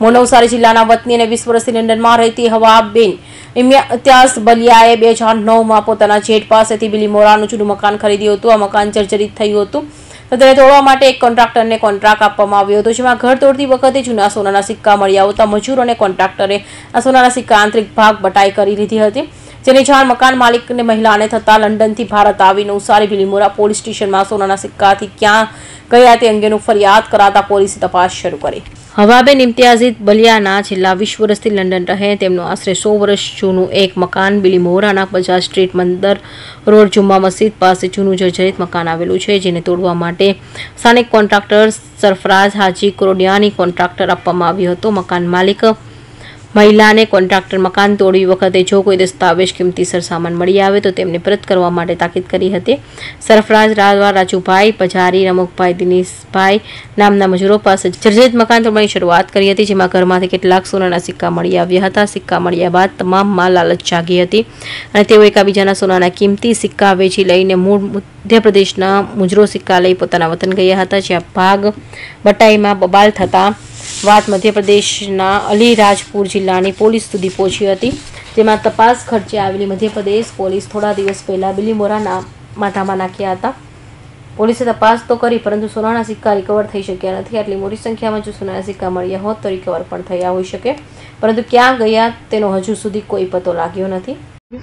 નવસારી જિલ્લાના વતની અને 20 વર્ષથી લંડનમાં રહેતી હવાબેન ઇમ્તિયાઝ બલિયાએ 2009માં પોતાના જેઠ પાસેથી બિલીમોરાનું જૂનું મકાન ખરીદ્યું હતું. આ મકાન જર્જરિત થયું હતું તો તેને તોડવા માટે એક કોન્ટ્રાક્ટરને કોન્ટ્રાક્ટ આપવામાં આવ્યો હતો, જેમાં ઘર તોડતી વખતે જૂના સોનાના સિક્કા મળી આવતા મજૂર અને કોન્ટ્રાક્ટરે આ સોનાના સિક્કા આંતરિક ભાગ બટાઈ કરી લીધી હતી, જેની જાણ મકાન માલિકને મહિલાને થતા લંડનથી ભારત આવી નવસારી બિલીમોરા પોલીસ સ્ટેશનમાં સોનાના સિક્કાથી ક્યાં ગયા તે અંગેનું ફરિયાદ કરાતા પોલીસે તપાસ શરૂ કરી. હવાબેન ઇમ્તિયાઝ બલિયાના છેલ્લા 20 વર્ષથી લંડન રહે તેમનું આશરે 100 વર્ષ જૂનું એક મકાન બિલીમોરાના 50 સ્ટ્રીટ મંદર રોડ જુમ્મા મસ્જિદ પાસે જૂનું જર્જરિત મકાન આવેલું છે, જેને તોડવા માટે સ્થાનિક કોન્ટ્રાક્ટર સરફરાઝ હાજી કોરોડિયાની કોન્ટ્રાક્ટર આપવામાં આવ્યો હતો. મકાન માલિક મહિલાને કોન્ટ્રાક્ટર મકાન તોડવી વખતે જો કોઈ દસ્તાવેજ કિંમતીસર સામાન મળી આવે તો તેમને પરત કરવા માટે તાકીદ કરી હતી. સરફરાઝ રાવા રાજુભાઈ પજારી રમુકભાઈ દિનેશભાઈ નામના મજૂરો પાસે જર્જરિત મકાન તોડવાની શરૂઆત કરી હતી, જેમાં ઘરમાંથી કેટલાક સોનાના સિક્કા મળી આવ્યા હતા. સિક્કા મળ્યા બાદ તમામમાં લાલચ જાગી હતી અને તેઓ એકાબીજાના સોનાના કિંમતી સિક્કા વેચી લઈને મૂળ મધ્યપ્રદેશના મુજરો સિક્કા લઈ પોતાના વતન ગયા હતા, જ્યાં ભાગ બટાઈમાં બબાલ થતા વાત મધ્યપ્રદેશના અલીરાજપુર જિલ્લાની પોલીસ સુધી પહોંચી હતી, જેમાં તપાસ ખર્ચે આવેલી મધ્યપ્રદેશ પોલીસ થોડા દિવસ પહેલા બિલીમોરાના માથામાં નાખ્યા હતા. પોલીસે તપાસ તો કરી પરંતુ સોનાના સિક્કા રિકવર થઈ શક્યા નથી. આટલી મોટી સંખ્યામાં જો સોનાના સિક્કા મળ્યા હોત તો રિકવર પણ થયા હોઈ શકે, પરંતુ ક્યાં ગયા તેનો હજુ સુધી કોઈ પતો લાગ્યો નથી.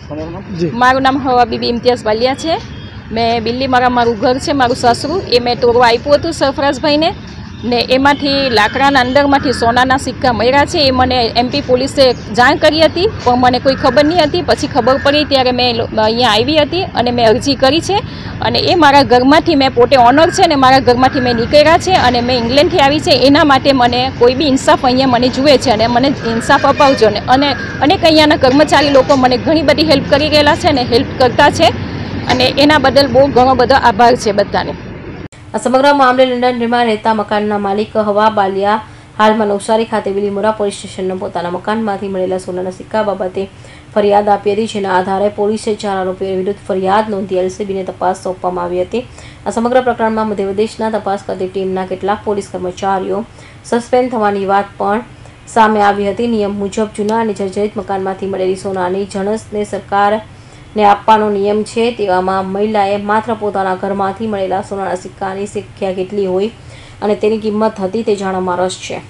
મારું નામ હવાબીબી ઇમ્તિયાઝ બલિયા છે. મેં બિલીમોરા મારું ઘર છે, મારું સાસરું એ મેં તોડવા આપ્યું હતું સરફરાઝભાઈને ને એમાંથી લાકડાના અંદરમાંથી સોનાના સિક્કા મળ્યા છે. એ મને એમપી પોલીસે જાણ કરી હતી પણ મને કોઈ ખબર નહીં હતી. પછી ખબર પડી ત્યારે મેં અહીંયા આવી હતી અને મેં અરજી કરી છે અને એ મારા ઘરમાંથી મેં પોતે ઓનર છે ને મારા ઘરમાંથી મેં નીકળ્યા છે અને મેં ઇંગ્લેન્ડથી આવી છે. એના માટે મને કોઈ બી ઇન્સાફ અહીંયા મને જુએ છે અને મને ઇન્સાફ અપાવજો ને અને અનેક અહીંયાના કર્મચારી લોકો મને ઘણી બધી હેલ્પ કરી ગયેલા છે અને હેલ્પ કરતા છે અને એના બદલ બહુ ઘણો બધો આભાર છે બધાને. આ સમગ્ર મામલે લંડનમાં રહેતા મકાનના માલિક હવા બાલિયા હાલમાં નવસારી ખાતે બિલીમોરા પોલીસ સ્ટેશનના પોતાના મકાનમાંથી મળેલા સોનાના સિક્કા બાબતે ફરિયાદ આપી હતી, જેના આધારે પોલીસે 4 આરોપીઓ વિરુદ્ધ ફરિયાદ નોંધી એલસીબીને તપાસ સોંપવામાં આવી હતી. આ સમગ્ર પ્રકરણમાં મધ્યપ્રદેશના તપાસ કરતી ટીમના કેટલાક પોલીસ કર્મચારીઓ સસ્પેન્ડ થવાની વાત પણ સામે આવી હતી. નિયમ મુજબ જૂના અને જર્જરિત મકાનમાંથી મળેલી સોનાની જણસને સરકાર ને આપવાનો નિયમ છે, તેવામાં મહિલાએ માત્ર પોતાના ઘરમાંથી મળેલા સોનાના સિક્કાની સંખ્યા કેટલી હોય અને તેની કિંમત હતી તે જાણવામાં રસ છે.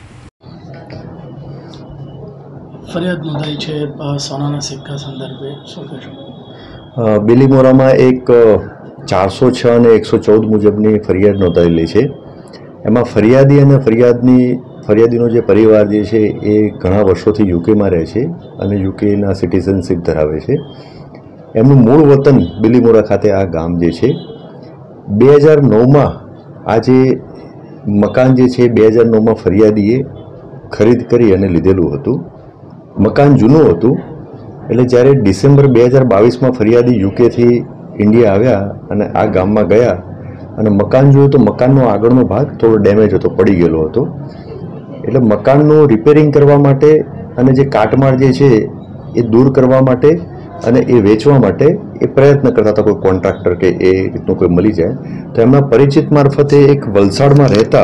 ફરિયાદ નોંધાઈ છે સોનાના સિક્કા સંદર્ભે, શું કહેશો? બિલીમોરામાં એક 406 અને 114 મુજબની ફરિયાદ નોંધાયેલી છે. એમાં ફરિયાદી અને ફરિયાદીનો જે પરિવાર જે છે એ ઘણા વર્ષોથી યુકેમાં રહે છે અને યુકેના સિટીઝનશીપ ધરાવે છે. એમનું મૂળ વતન બિલીમોરા ખાતે આ ગામ જે છે 2009માં આ જે મકાન જે છે 2009માં ફરિયાદીએ ખરીદ કરી અને લીધેલું હતું. મકાન જૂનું હતું એટલે જ્યારે ડિસેમ્બર 2022માં ફરિયાદી યુકેથી ઇન્ડિયા આવ્યા અને આ ગામમાં ગયા અને મકાન જોયું તો મકાનનો આગળનો ભાગ થોડો ડેમેજ હતો, પડી ગયેલો હતો. એટલે મકાનનું રિપેરિંગ કરવા માટે અને જે કાટમાળ જે છે એ દૂર કરવા માટે અને એ વેચવા માટે એ પ્રયત્ન કરતા હતા, કોઈ કોન્ટ્રાક્ટર કે એ રીતનું કોઈ મળી જાય તો એમના પરિચિત મારફતે એક વલસાડમાં રહેતા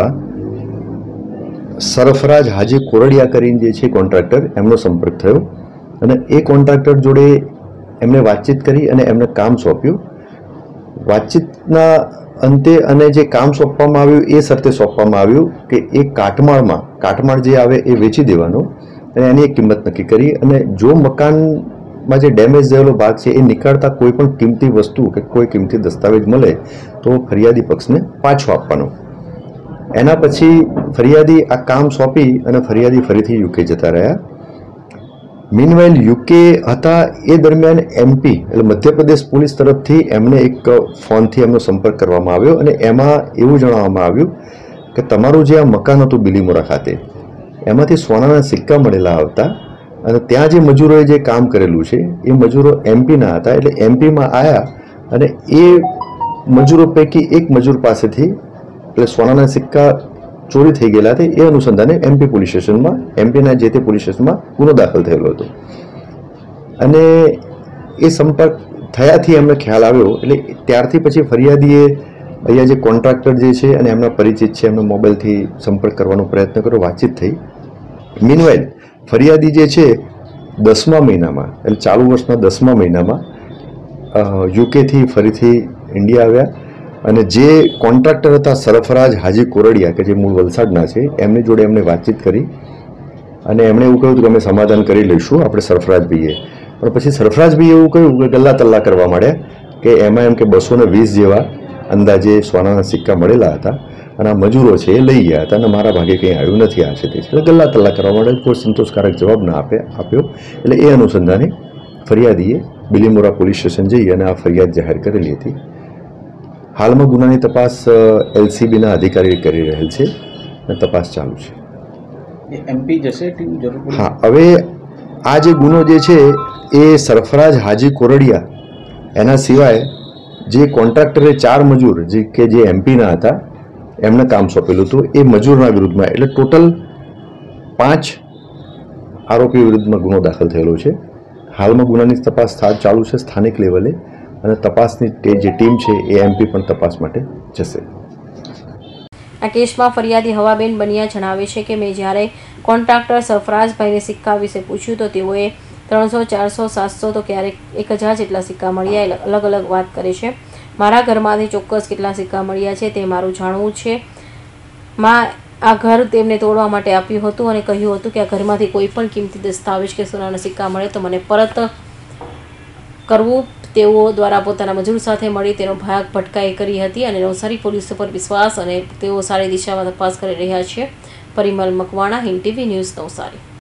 સરફરાજ હાજી કોરડિયા કરીને જે છે કોન્ટ્રાક્ટર, એમનો સંપર્ક થયો અને એ કોન્ટ્રાક્ટર જોડે એમને વાતચીત કરી અને એમને કામ સોંપ્યું. વાતચીતના અંતે અને જે કામ સોંપવામાં આવ્યું એ શરતે સોંપવામાં આવ્યું કે એ કાટમાળ જે આવે એ વેચી દેવાનો અને એની એક કિંમત નક્કી કરી અને જો મકાનમાં જે ડેમેજ થયેલો ભાગ છે એ નીકાળતા કોઈ પણ કિંમતી વસ્તુ કે કોઈ કિંમતી દસ્તાવેજ મળે તો ફરિયાદી પક્ષને પાછો આપવાનો. એના પછી ફરિયાદી આ કામ સોંપી અને ફરિયાદી ફરીથી યુકે જતા રહ્યા. મીનવાઇલ યુકે હતા એ દરમિયાન એમપી એટલે મધ્યપ્રદેશ પોલીસ તરફથી એમને એક ફોનથી એમનો સંપર્ક કરવામાં આવ્યો અને એમાં એવું જણાવવામાં આવ્યું કે તમારું જે આ મકાન હતું બિલીમોરા ખાતે એમાંથી સોનાના સિક્કા મળેલા આવતા અને ત્યાં જે મજૂરોએ જે કામ કરેલું છે એ મજૂરો એમપીના હતા. એટલે એમપીમાં આવ્યા અને એ મજૂરો પૈકી એક મજૂર પાસેથી એટલે સોનાના સિક્કા ચોરી થઈ ગયેલા હતા. એ અનુસંધાને એમપી પોલીસ સ્ટેશનમાં એમપીના જે તે પોલીસ સ્ટેશનમાં ગુનો દાખલ થયેલો હતો અને એ સંપર્ક થયાથી એમને ખ્યાલ આવ્યો. એટલે ત્યારથી પછી ફરિયાદીએ અહીંયા જે કોન્ટ્રાક્ટર જે છે અને એમના પરિચિત છે એમનો મોબાઈલથી સંપર્ક કરવાનો પ્રયત્ન કર્યો, વાતચીત થઈ મીનવાઇલ ફરિયાદી જે છે 10મા મહિનામાં એટલે ચાલુ વર્ષના 10મા મહિનામાં યુકેથી ફરીથી ઇન્ડિયા આવ્યા અને જે કોન્ટ્રાક્ટર હતા સરફરાજ હાજી કોરડિયા કે જે મૂળ વલસાડના છે એમની જોડે એમને વાતચીત કરી અને એમણે એવું કહ્યું કે અમે સમાધાન કરી લઈશું આપણે સરફરાજભાઈએ, પણ પછી સરફરાજભાઈએ એવું કહ્યું કે ગલ્લા તલ્લા કરવા માંડ્યા કે એમાં એમ કે 220 જેવા અંદાજે સોનાના સિક્કા મળેલા હતા અને આ મજૂરો છે એ લઈ ગયા હતા અને મારા ભાગે કંઈ આવ્યું નથી આ છે તે એટલે ગલ્લા તલ્લા કરવા માંડે, કોઈ સંતોષકારક જવાબ ના આપ્યો. એટલે એ અનુસંધાને ફરિયાદીએ બિલીમોરા પોલીસ સ્ટેશન જઈ અને આ ફરિયાદ જાહેર કરેલી હતી. હાલમાં ગુનાની તપાસ LCBના અધિકારી કરી રહેલ છે અને તપાસ ચાલુ છે. MP જશે ટીમ જરૂર? હા, હવે આ જે ગુનો જે છે એ સરફરાજ હાજી કોરડિયા એના સિવાય જે કોન્ટ્રાક્ટરે 4 મજૂર જે MPના હતા એમને કામ સોંપેલું હતું એ મજૂરના વિરુદ્ધમાં એટલે ટોટલ 5 આરોપીઓ વિરુદ્ધમાં ગુનો દાખલ થયેલો છે. હાલમાં ગુનાની તપાસ ચાલુ છે સ્થાનિક લેવલે અને તપાસની જે ટીમ છે એ MP પણ તપાસ માટે જશે. આ કેસમાં ફરિયાદી હવાબેન બનિયા જણાવે છે કે મેં જ્યારે કોન્ટ્રાક્ટર સરફરાજભાઈને સિક્કા વિશે પૂછ્યું તો તેઓએ 300, 400, 700 તો ક્યારેક 1000 જેટલા સિક્કા મળ્યા અલગ અલગ વાત કરે છે. મારા ઘરમાંથી ચોક્કસ કેટલા સિક્કા મળ્યા છે તે મારું જાણવું છે. આ ઘર તેમને તોડવા માટે આપ્યું હતું અને કહ્યું હતું કે આ ઘરમાંથી કોઈ પણ કિંમતી દસ્તાવેજ કે સોનાના સિક્કા મળે તો મને પરત કરવું. તેઓ દ્વારા પોતાના મજૂર સાથે મળી તેનો ભાગ ભટકાઈ કરી હતી અને નવસારી પોલીસ પર વિશ્વાસ અને તેઓ સારી દિશામાં તપાસ કરી રહ્યા છે. Parimal Makwana, Hind TV news, Navsari.